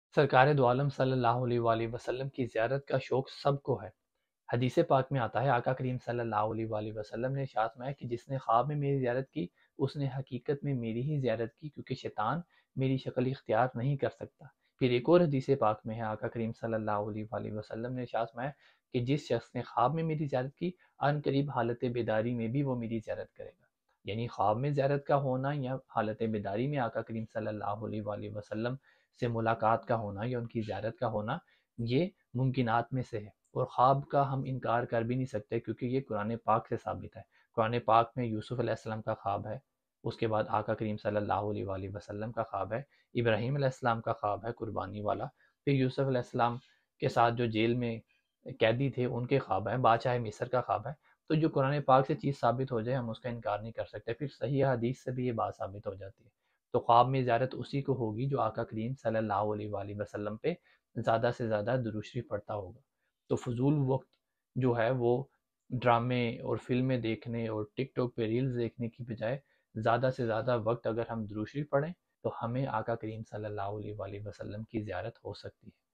سرکار دو عالم صلی اللہ علیہ وآلہ وسلم کی زیارت کا شوق سب کو ہے۔ حدیث پاک میں آتا ہے آقا کریم صلی اللہ علیہ وآلہ وسلم نے ارشاد فرمایا کہ جس نے خواب میں میری زیارت کی اس نے حقیقت میں میری ہی زیارت کی، کیونکہ شیطان میری شکل اختیار نہیں کر سکتا۔ پھر ایک اور حدیث پاک میں ہے آقا کریم صلی اللہ علیہ وآلہ وسلم نے ارشاد فرمایا کہ جس شخص نے خواب میں میری زیارت کی ان قریب حالت بیداری میں بھی وہ میری زیارت کرے گا۔ یعنی خواب میں زیارت کا ہونا یا حالت بیداری میں آقا کریم صلی اللہ علیہ وآلہ وسلم سے ملاقات کا ہونا یا ان کی زیارت کا ہونا، یہ ممکنات میں سے ہے، اور خواب کا ہم انکار کر بھی نہیں سکتے کیونکہ یہ قرآن پاک سے ثابت ہے۔ قرآن پاک میں یوسف علیہ السلام کا خواب ہے، اس کے بعد آقا کریم صلی اللہ علیہ وآلہ وسلم کا خواب ہے، ابراہیم علیہ السلام کا خواب ہے قربانی والا، پھر یوسف علیہ السلام کے ساتھ جو جیل میں قیدی تھے ان کے خواب ہیں، بادشاہ مصر کا خواب ہے۔ تو جو قرآن پاک سے چیز ثابت ہو جائے ہم اس کا انکار نہیں کر سکتے، پھر صحیح حدیث سے بھی یہ بات ثابت ہو جاتی ہے۔ تو خواب میں زیارت اسی کو ہوگی جو آقا کریم صلی اللہ علیہ وآلہ وسلم پہ زیادہ سے زیادہ درود شریف پڑھتا ہوگا۔ تو فضول وقت جو ہے وہ ڈرامے اور فلمیں دیکھنے اور ٹک ٹاک پہ ریلز دیکھنے کی بجائے زیادہ سے زیادہ وقت اگر ہم درود شریف پڑھیں تو ہمیں آقا کریم صلی اللہ علیہ وآلہ وسلم کی زیارت ہو سکتی ہے۔